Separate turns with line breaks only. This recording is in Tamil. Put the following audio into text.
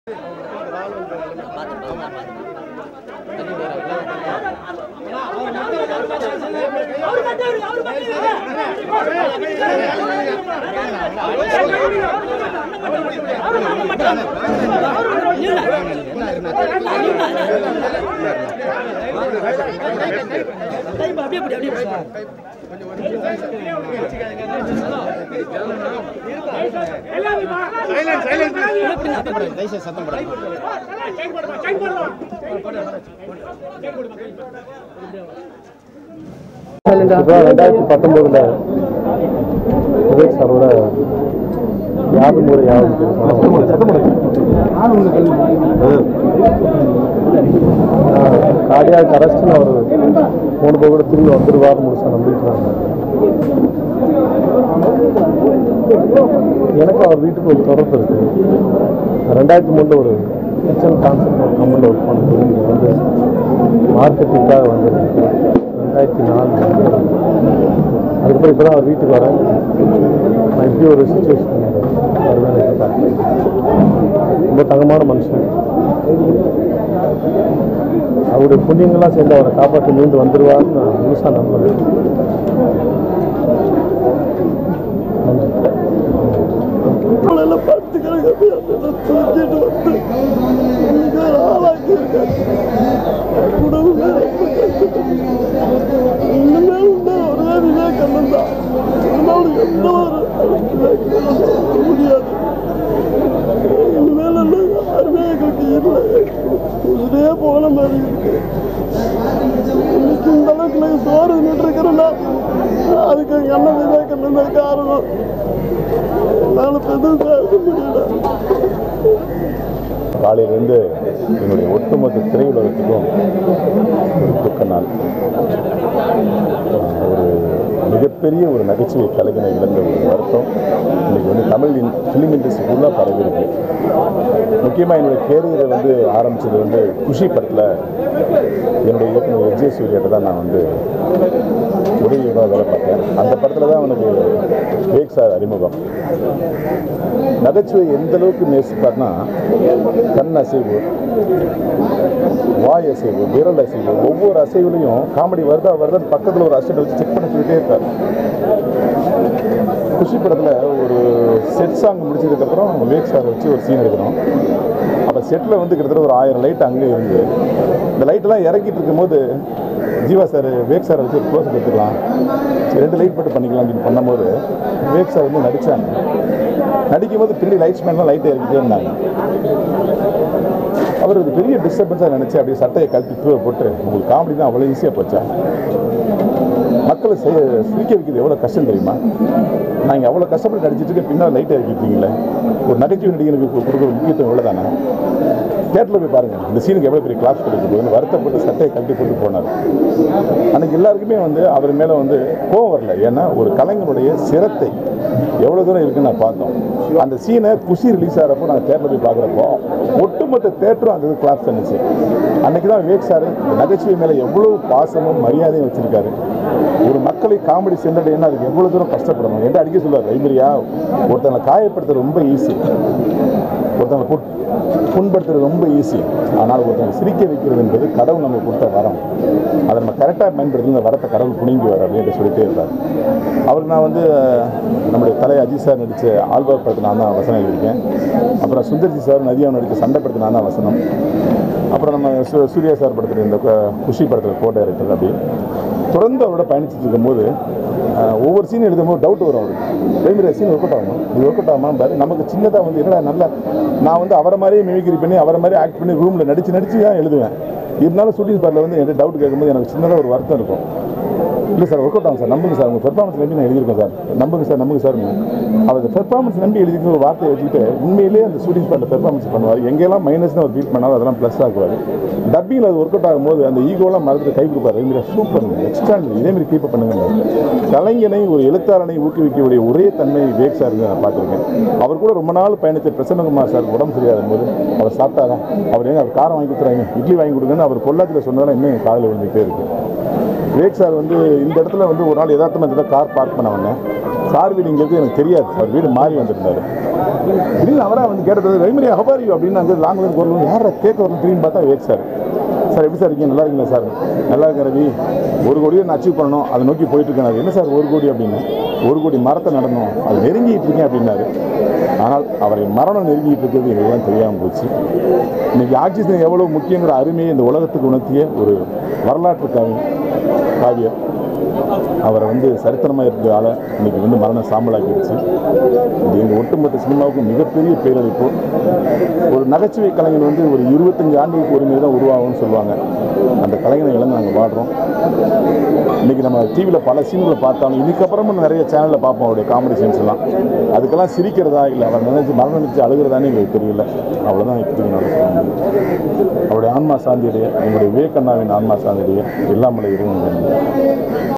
கார்டியாக் அரெஸ்ட்னு அவர் 3 பேர் கூட திரும்பி வந்துடுவார் முழுசா நம்பிக்கிறாங்க. எனக்கு அவர் வீட்டுக்கு ஒரு தொடர்பு இருக்கு. 2003 ஒரு கிச்சன் கான்செப்ட் ஒரு கம்பெனியில் ஒர்க் பண்ணுறது இங்கே வந்து மார்க்கெட்டிங்காக வந்து 2004 அதுக்கப்புறம் இப்போ தான் அவர் வீட்டுக்கு வரேன். நான் இப்படி ஒரு சுச்சுவேஷன் வருவேன் எதிர்பார்த்தேன். ரொம்ப தங்கமான மனுஷன். அவருடைய புண்ணியங்கள்லாம் சேர்ந்து அவரை காப்பாற்றி மீண்டு வந்துடுவார்னு நான் முழுசாக நம்புறேன். போன மாதிரி இருக்கு. இன்னைக்கு இந்த அளவுக்கு சோறு நின்றுருக்கிறேன்னா அதுக்கு எங்க அண்ணன் விவேகண்ணன் தான் காரணம். என்னால் எதுவும் பேச முடியல.
காலையிலேருந்து என்னுடைய ஒட்டுமொத்த திரையுலகத்துக்கும் ஒரு துக்க நாள். ஒரு மிகப்பெரிய ஒரு நகைச்சுவை கலைஞனை இழந்த ஒரு வருத்தம் இன்றைக்கி வந்து தமிழ் ஃபிலிம் இண்டஸ்ட்ரி ஃபுல்லாக பரவி இருக்கு. முக்கியமாக என்னுடைய கேரியரை வந்து ஆரம்பித்தது வந்து குஷி படத்தில் என்னுடைய இயக்குனர் எஜே சூர்யாட்ட தான் நான் வந்து உதவியாக வேலை பார்த்தேன். அந்த படத்தில் தான் அவனுக்கு வேக் சார் அறிமுகம். நகைச்சுவை எந்த அளவுக்கு நேசிப்பார்னா கண் அசைவு, வாய் அசைவு, விரல் அசைவு, ஒவ்வொரு அசைவுலையும் காமெடி வருதா வருதான்னு பக்கத்தில் ஒரு அசிஸ்டன்ட் வச்சு செக் பண்ணி சொல்லிட்டே இருக்கார். குஷி படத்தில் ஒரு செட் சாங் முடிச்சதுக்கப்புறம் வேக் சார் வச்சு ஒரு சீன் எடுக்கிறோம். அப்போ செட்டில் வந்து கிட்டத்தட்ட ஒரு 1000 லைட் அங்கே இருந்து இந்த லைட்டெல்லாம் இறக்கிட்டு இருக்கும்போது ஜீவா சார் வேக் சாரை வச்சு ஒரு க்ளோஸ் எடுத்துக்கலாம், 2 லைட் மட்டும் பண்ணிக்கலாம் அப்படின்னு பண்ணும்போது வேக் சார் வந்து நடித்தாங்க. நடிக்கும்போது பின்னாடி லைட்ஸ்மேன்லாம் லைட்டை இறக்கிட்டே இருந்தாங்க. அவர் ஒரு பெரிய டிஸ்டர்பன்ஸாக நினச்சி அப்படியே சட்டையை கழட்டி கீழே போட்டு உங்களுக்கு காமெடி தான் அவ்வளோ ஈஸியாக போச்சா, மக்களை சிரிக்க வைக்கிறது எவ்வளோ கஷ்டம் தெரியுமா, நான் இங்கே அவ்வளோ கஷ்டப்பட்டு நடிச்சிட்டு பின்னால் லைட்டை இறக்கிட்டீங்களே, ஒரு நகைச்சுவை நடிகனுக்கு கொடுக்குற முக்கியத்துவம் எவ்வளோ தானே, தேட்டரில் போய் பாருங்கள் இந்த சீனுக்கு எவ்வளோ பெரிய கிளாஸ் கொடுக்குறது வருத்தப்பட்டு சட்டையை கழட்டி போட்டு போனார். அன்றைக்கி எல்லாருக்குமே வந்து அவர் மேலே வந்து கோவம் வரல. ஏன்னா ஒரு கலைஞருடைய சிரத்தை எவ்வளோ தூரம் இருக்குன்னு நான் பார்த்தோம். அந்த சீனை குஷி ரிலீஸ் ஆகிறப்போ நாங்கள் தேட்டரில் போய் பார்க்குறப்போ ஒட்டுமொத்த தேட்டரும் அந்த கிளாஸ் பண்ணிச்சு. அன்றைக்கி தான் விவேக் சார் நகைச்சுவை மேலே எவ்வளோ பாசமும் மரியாதையும் வச்சுருக்காரு. ஒரு மக்களை காமெடி சென்றடைன்னா அதுக்கு எவ்வளோ தூரம் கஷ்டப்படணும் என்று அடிக்க சொல்லுவார். லைப்ரரியா ஒருத்தங்களை காயப்படுத்துறது ரொம்ப ஈஸி, ஒருத்தங்களை புண்படுத்துறது ரொம்ப ஈஸி, ஆனால் ஒருத்தங்களை சிரிக்க வைக்கிறது என்பது கடவுள் நம்ம கொடுத்த வரம். அதை நம்ம கரெக்டாக பயன்படுத்தி இந்த வரத்தை கடவுள் புனிங்குவார் அப்படின்ட்டு சொல்லிட்டே இருப்பார். அவருக்கு நான் வந்து நம்முடைய தலை அஜித் சார் நடித்த ஆல்பர் படத்தில் நான் தான் வசனம் எழுதியிருக்கேன். அப்புறம் சுந்தர்ஜி சார் நதியாவை நடித்த சண்டை படத்தில் நான் தான் வசனம். அப்புறம் நம்ம சூர்யா சார் படத்தில் இந்த குஷி படத்தில் கோ டைரக்டர். அப்படி தொடர்ந்து அவரோட பயணிச்சுட்டு இருக்கும்போது ஒவ்வொரு சீன் எழுதும்போது டவுட் வரும் அவருக்கு. பிரைமரி சீன் ஒர்க் அவுட் ஆகுமா, இது ஒர்க் அவுட் ஆகுமா பாரு. நமக்கு சின்னதாக வந்து என்னடா நல்லா நான் வந்து அவரை மாதிரியே மிமிக்ரி பண்ணி அவரை மாதிரி ஆக்ட் பண்ணி ரூமில் நடித்து தான் எழுதுவேன். இருந்தாலும் ஷூட்டிங் ஸ்பாட்டில் வந்து என்கிட்ட டவுட் கேட்கும்போது எனக்கு சின்னதாக ஒரு வருத்தம் இருக்கும். இல்லை சார் ஒர்க் அவுட் ஆகும் சார், நம்புங்க சார், உங்கள் பெர்ஃபார்மன்ஸ் நம்பி நான் எழுதியிருக்கேன் சார், நம்புங்க சார். அவர் பெர்ஃபார்மன்ஸ் நம்பி எழுதிக்கிற ஒரு வார்த்தையை வச்சுக்கிட்டு உண்மையிலேயே அந்த ஷூட்டிங் ஸ்பாட்டில் பெர்ஃபார்மன்ஸ் பண்ணுவார். எங்கெல்லாம் மைனஸ்னு அவர் ஃபீல் பண்ணாலும் அதெல்லாம் ப்ளஸ் ஆகுவார். டப்பிங்கில் அது ஒர்க் அவுட் ஆகும்போது அந்த ஈகோலாம் மறந்துட்டு கை கொடுப்பார். இதேமாதிரி சூப்பருங்க, எக்ஸ்ட்ராங்க, இதேமாதிரி கீப் பண்ணுங்க. கலைஞனை ஒரு எழுத்தாளனை ஊக்குவிக்கக்கூடிய ஒரே தன்மை விவேக் சார் நான் பார்த்துருக்கேன். அவர் கூட ரொம்ப நாள் பயணித்த பிரசன்னகுமார் சார் உடம்பு சரியாத போது அவர் சாப்பிட்டாரா, அவர் அவர் காரம் வாங்கி கொடுத்துறாங்க, இட்லி வாங்கி கொடுங்கன்னு அவர் பொள்ளாச்சியில் சொன்னதெல்லாம் இன்னும் காதில் விழுந்துகிட்டே இருக்குது. விவேக் சார் வந்து இந்த இடத்துல வந்து ஒரு நாள் யதார்த்தமாக கார் பார்க் பண்ண வந்தேன். சார் வீடு இங்கே எனக்கு தெரியாது, அவர் வீடு மாறி வந்திருந்தாரு. திடீர்னு அவராக வந்து கேட்டது வைமரி ஹபாரியூ அப்படின்னு அங்கே லாங்குவேஜ் குரல் யாரை கேட்க வரணும் திடீர்னு பார்த்தா வேக் சார். சார் எப்படி சார் இருக்கீங்க, நல்லா இருக்கீங்களா சார்? நல்லா இருக்க ரவி, 1 கோடியை நான் அச்சீவ் பண்ணணும், அதை நோக்கி போயிட்டு இருக்கேன். என்ன சார் 1 கோடி அப்படின்னு? 1 கோடி மரத்தை நடணும், அது நெருங்கிட்டு இருக்கேன் அப்படின்னாரு. ஆனால் அவரை மரணம் நெருங்கிட்டு இருக்கிறது எங்களுக்குலாம் தெரியாமல் போச்சு. இன்னைக்கு ஆக்சிஜன் எவ்வளோ முக்கியங்கிற அருமையை இந்த உலகத்துக்கு உணர்த்திய ஒரு வரலாற்று காவியம். அவரை வந்து சரித்திரமாக இருக்கிற ஆளை இன்னைக்கு வந்து மரணம் சாம்பலாக்கிடுச்சு. இது எங்கள் ஒட்டுமொத்த சினிமாவுக்கு மிகப்பெரிய பேரழிப்பு. ஒரு நகைச்சுவை கலைஞர் வந்து ஒரு 25 ஆண்டுகளுக்கு ஒரு முறை தான் உருவாகும்னு சொல்லுவாங்க. அந்த கலைஞரை இழந்து நாங்கள் வாடுறோம். இன்றைக்கி நம்ம டிவியில் பல சீன்களை பார்த்தாலும் இதுக்கப்புறமும் நிறைய சேனலில் பார்ப்போம் அவருடைய காமெடி சீன்ஸ் எல்லாம். அதுக்கெல்லாம் சிரிக்கிறதா இல்லை அவர் மரணம் நினைச்சு அழுகிறதானே எங்களுக்கு தெரியல. அவ்வளோதான் இப்போதைக்கு நான் சொல்ல முடியும். அவருடைய ஆன்மா சாந்தியுடைய, எங்களுடைய விவேகண்ணாவின் ஆன்மா சாந்தியுடைய எல்லாமலை இறைவன்.